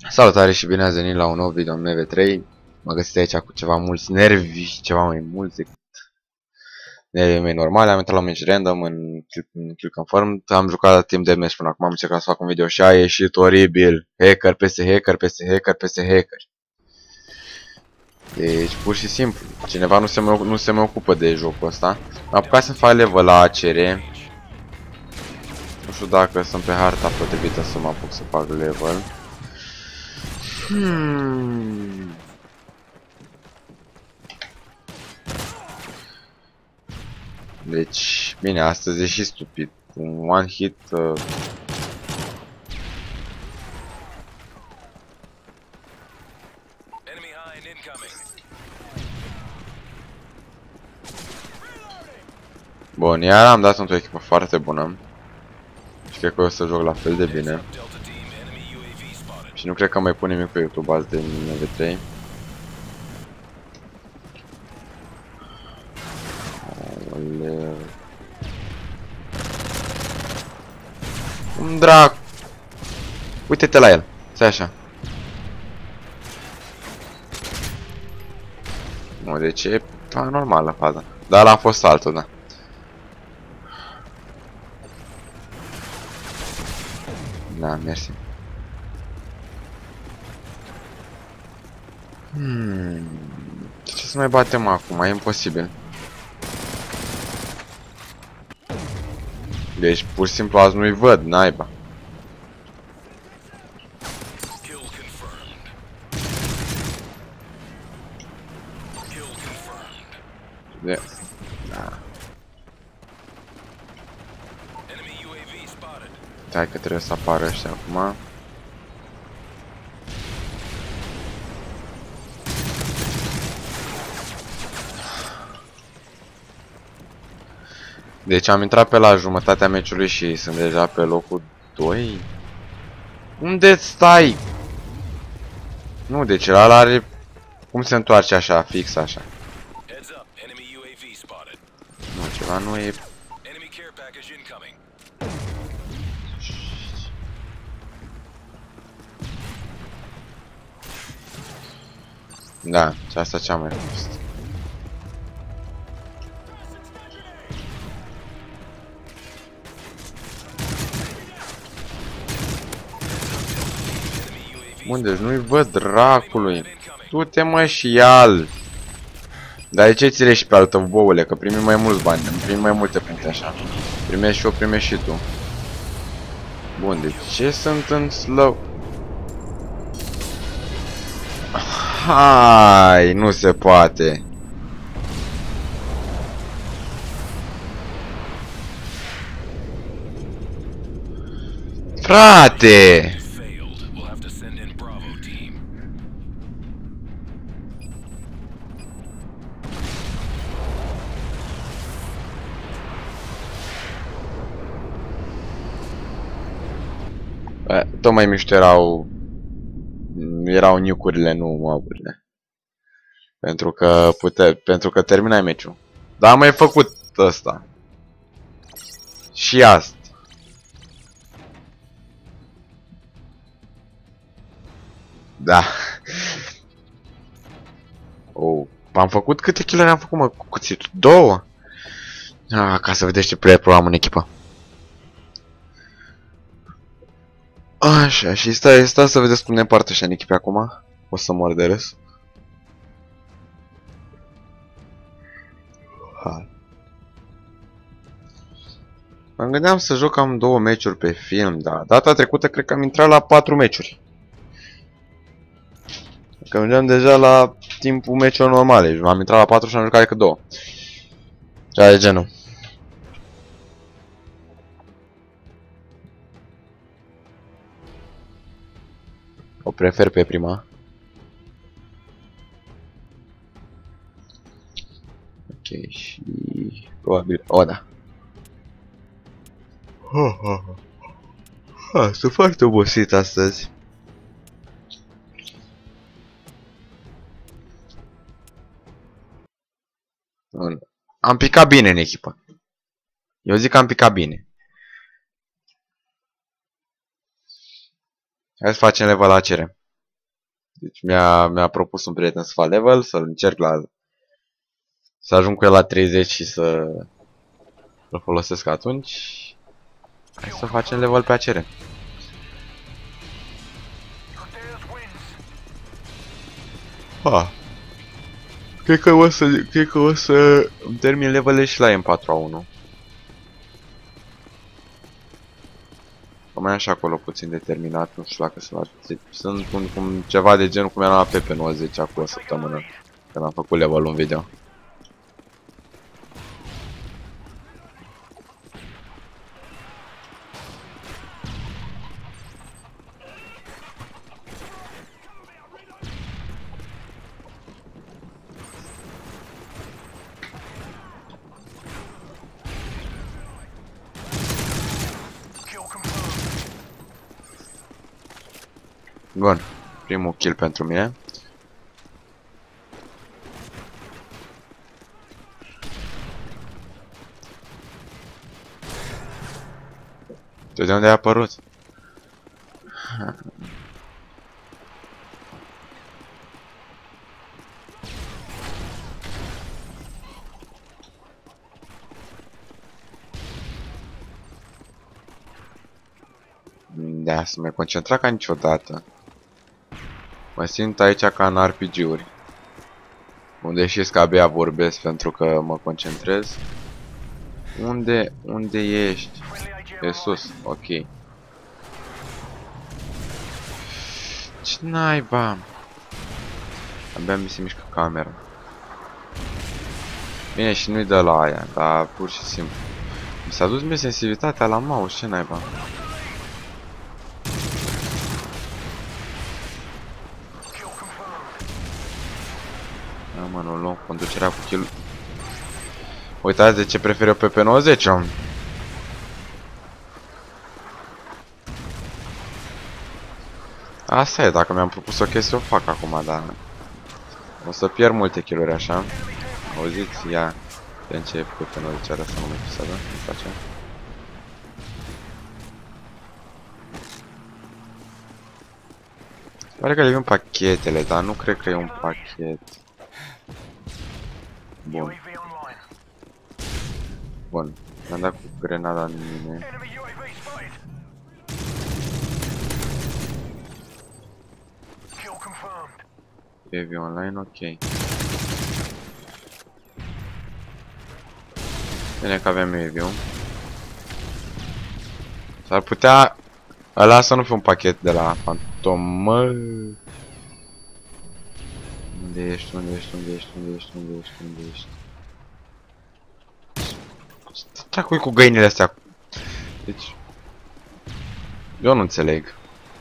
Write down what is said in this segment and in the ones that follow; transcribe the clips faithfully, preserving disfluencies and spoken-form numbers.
Salutare și bine ați venit la un nou video M V trei. Mă găsiți aici cu ceva mulți nervi și ceva mai mulți decât nervi mei normale. Am intrat la match random în Kill, în Kill Confirmed. Am jucat timp de match până acum. Am încercat să fac un video și a ieșit oribil. Hacker peste hacker peste hacker peste hacker. Deci pur și simplu cineva nu se mai, nu se mai ocupă de jocul ăsta. Am apucat să fac level la A C R. Nu știu dacă sunt pe harta potrivită să mă apuc să fac level. Hmm. Deci, bine, astăzi e și stupid. Un one hit uh... Bun, iar am dat într-o echipă foarte bună. Și cred că o să joc la fel de bine. Și nu cred că mai pun nimic pe YouTube azi de M V trei. Un drac. Uite-te la el. Stai așa. Nu, deci e normală faza. Dar ăla a fost altul, da. Da, mersi. Hmm. Ce să mai batem acum? E imposibil. Deci pur și simplu azi nu-i văd, naiba. De... Da. Stai că trebuie să apară ăștia acum. Deci am intrat pe la jumătatea meciului și sunt deja pe locul doi. Unde stai? Nu, deci ăla are... Cum se întoarce așa, fix așa? Nu, ceva nu e... Da, și asta ce-a mai fost. Bun, deci nu-i văd dracului. Du-te mă și ia-l. Dar de ce ți le și pe altă, boule? Că primim mai mulți bani, primim mai multe puncte așa. Primești și eu, primești și tu. Bun, de ce sunt în slow? Hai, nu se poate. Frate! Tot mai mișto erau erau nuke-urile, nu mob-urile. Pentru că pute, pentru că terminai meciul. Dar am mai făcut ăsta. Și asta. Da. Oh, am făcut câte kill-uri am făcut, mă, cu cuțitul? Două. Ah, ca să vedeți ce player pro am în echipă. Așa, și stai, stai să vedeți cum ne împarte așa în echipă acum. O să mor de râs. Hai. Mă gândeam să joc am două meciuri pe film, dar data trecută cred că am intrat la patru meciuri. Că mergeam deja la timpul meciurilor normale. Am intrat la patru și am jucat decât două. Cea de genul. O prefer pe prima. Ok, și... probabil... O, da. Ha, ha, ha. Ha, sunt foarte obosit astăzi. Am picat bine în echipă. Eu zic că am picat bine. Hai să facem level la cere. Deci mi-a mi-a propus un prieten să fac level, să-l încerc la... Să ajung cu el la treizeci și să îl folosesc atunci. Hai să facem level pe A C R. Ah. Cred că o să, cred că o să îmi termin levelele și la M patru A unu. Că mai așa acolo puțin determinat, nu știu dacă sunt la... Sunt cum, cum ceva de genul cum eram la P P nouăzeci acum o săptămână. Când am făcut level un video. Bun, primul kill pentru mine. Tu de unde ai apărut? Da, să mă concentra ca niciodată. Mă simt aici ca în R P G-uri. Unde și că abia vorbesc pentru că mă concentrez. Unde, unde ești? E sus, ok. Ce naiba? Abia mi se mișcă camera. Bine, și nu-i de la aia, dar pur și simplu. Mi s-a dus mie sensibilitatea la mouse, ce naiba? Da, mă, nu luăm conducerea cu kill. Uitați de ce prefer eu P P nouăzeci, om. Asta e, dacă mi-am propus o chestie o fac acum, dar o să pierd multe kill-uri așa. Auziți? Ia. De ce P P nouăzeci are asta numai pisă, da? Îmi place. Pare că le vin pachetele, dar nu cred că e un pachet. Bun. Bun. Mi-am dat cu grenada în mine. E V online, ok. Bine că avem E V-ul. S-ar putea... Ăla să nu fie un pachet de la Fantomă. Unde ești, unde ești, unde ești, unde ești, unde ești, unde ești? Ce dracu-i cu găinile astea? Deci... Eu nu înțeleg.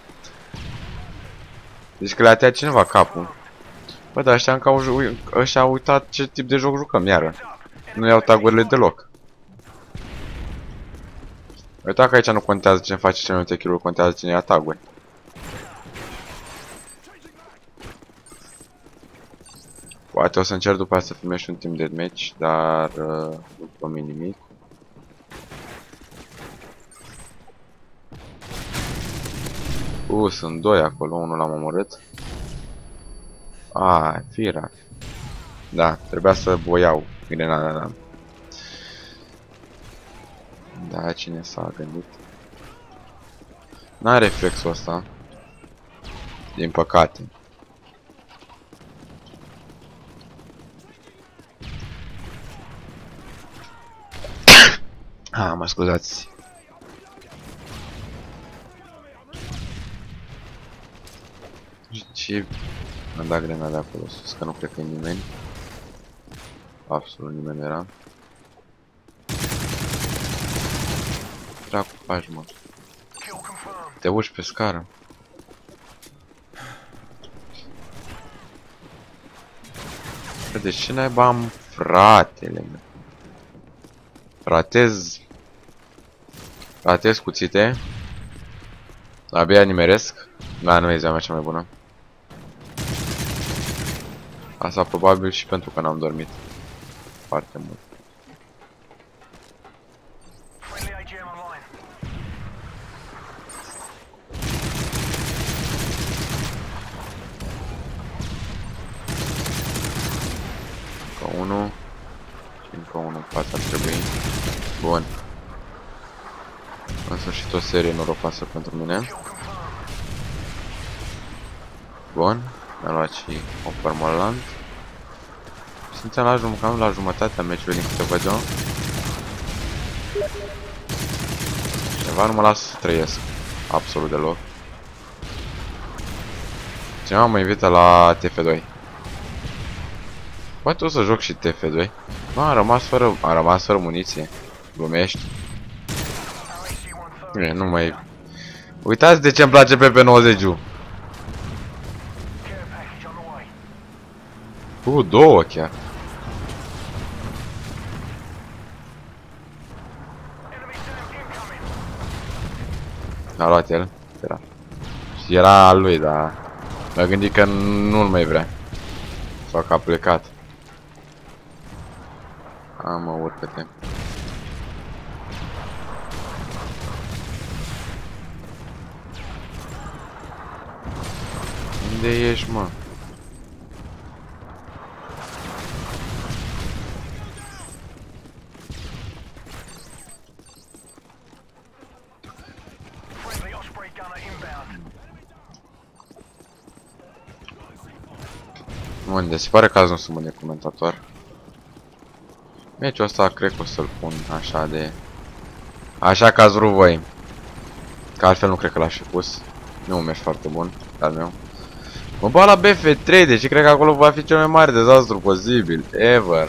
Deci că le-a tăiat cineva capul. Bă, dar ăștia încă au, ăștia au uitat ce tip de joc jucăm, iară. Nu iau tagurile deloc. Uita că aici nu contează cine face cele mai multe kill-uri, contează cine ia taguri. Poate o să încerc după aia să filmez și un team deathmatch, dar uh, nu promit nimic. Uh, sunt doi acolo, unul l-am omorât. Ah, fira. Da, trebuia să o iau grenada, da. Da, cine s-a gândit? N-are reflexul ăsta. Din păcate. Ah, mă scuzați. Și am dat grenada acolo sus, că nu cred că e nimeni. Absolut nimeni nu era. Dracu faci, mă. Te urci pe scară. De ce naiba am fratele meu? Ratez. Ratez cuțite. Abia nimeresc. Da, nu e ziua mea cea mai bună. Asta probabil și pentru că n-am dormit foarte mult. ar trebui. Bun. În sfârșit o serie norocoasă pentru mine. Bun. Mi-am luat și o Permaland. Suntem la, jum cam la jumătatea meciului din câte văd eu. Ceva nu mă las să trăiesc. Absolut deloc. Cineva mă invită la T F doi. Poate o să joc și T F doi. Nu, am rămas fără, am rămas fără muniție. Glumești? E, nu mai... Uitați de ce îmi place P P nouăzeci-ul. Uh, două chiar. A luat el. Era. Și era al lui, dar... M-a gândit că nu-l mai vrea. Sau că a plecat. A, mă, urcă-te. Unde ești, mă? Unde? Se pare că azi nu sunt bun de comentator. Meciul ăsta cred că o să-l pun așa de... Așa că ați vrut voi. Că altfel nu cred că l-aș fi pus. Nu un meci foarte bun, al meu. Mă bat la B F trei, deci cred că acolo va fi cel mai mare dezastru posibil. Ever.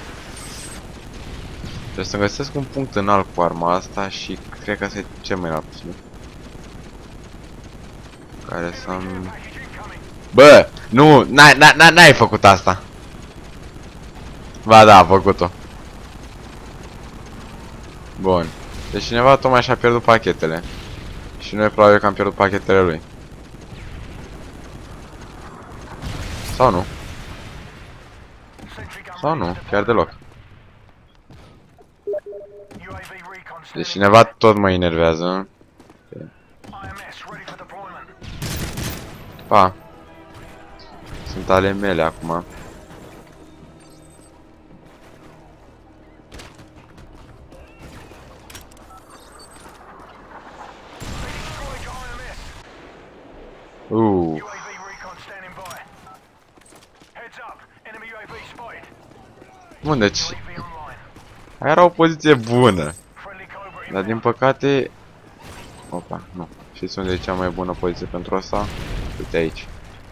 Trebuie să găsesc un punct înalt cu arma asta și cred că asta e cel mai înalt posibil. Care să-mi... Bă, nu, n-ai făcut asta. Ba da, a făcut-o. Bun. Deci cineva tocmai și-a pierdut pachetele. Și noi probabil că am pierdut pachetele lui. Sau nu? Sau nu, chiar deloc. Deci cineva tot mă enervează. Pa. Sunt ale mele acum. Uh. Bun, deci aia era o poziție bună. Dar din păcate... Opa, nu. Știți unde e cea mai bună poziție pentru asta? Uite aici.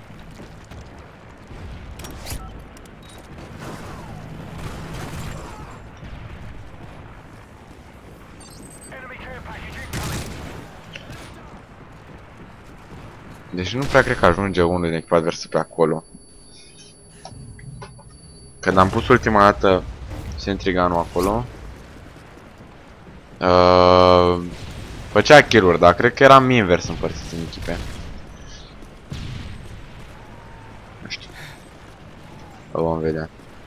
Deci nu prea cred că ajunge unul din echipa adversă pe acolo. Când am pus ultima dată Sentriganul acolo, uh, făcea kill-uri, dar cred că eram invers împărțiți în echipe. Nu știu. O vom vedea.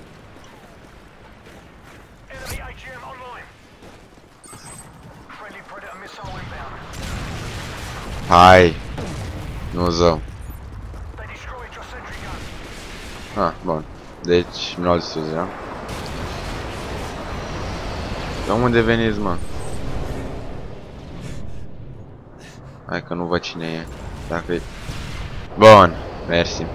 Hai! Nu zău. Ah, bun. Deci, mi l-au zis sus, da? Dar unde veniți, mă? Hai că nu văd cine e. Dacă e... Bun, mersi.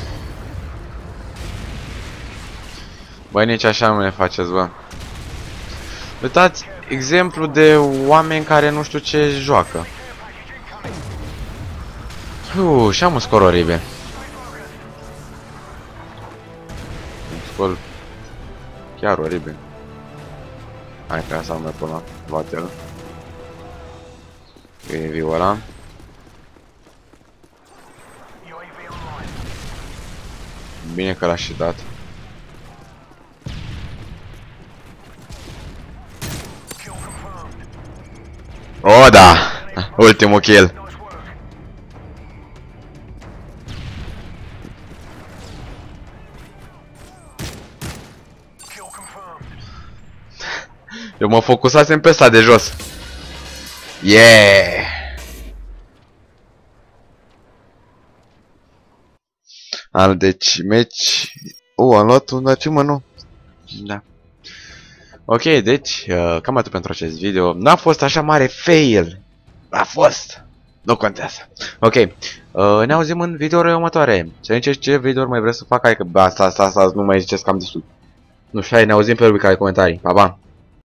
Băi, nici așa nu ne faceți, bă. Uitați exemplu de oameni care nu știu ce joacă. Uuu, și am un scor oribil. Un scor chiar oribil. Hai că asta mai până la el. E viu ăla. Bine că l-a și dat. O, da! Ultimul kill. Eu mă focusasem pe ăsta de jos. Yeah! Al deci meci... Oh, am luat un achievement, nu? Da. Ok, deci, uh, cam atât pentru acest video. N-a fost așa mare fail. A fost. Nu contează. Ok, uh, ne auzim în videouri următoare. Să ziceți ce videouri mai vreți să fac. Hai că asta, asta, asta, nu mai ziceți cam destul. Nu știu, hai, ne auzim pe rubrica de comentarii. Pa, pa!